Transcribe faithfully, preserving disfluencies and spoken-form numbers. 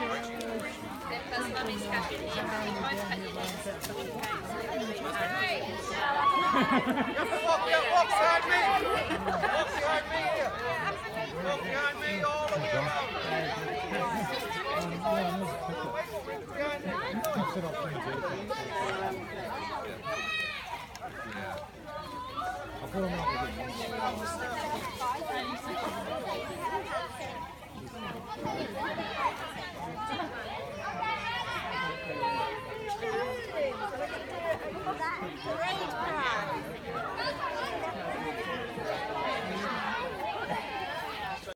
That's mummy's cutting here. You both cut your nails. Walk, walk behind me. Walk behind me here. Walk behind me all the way around. I'll put them out with you.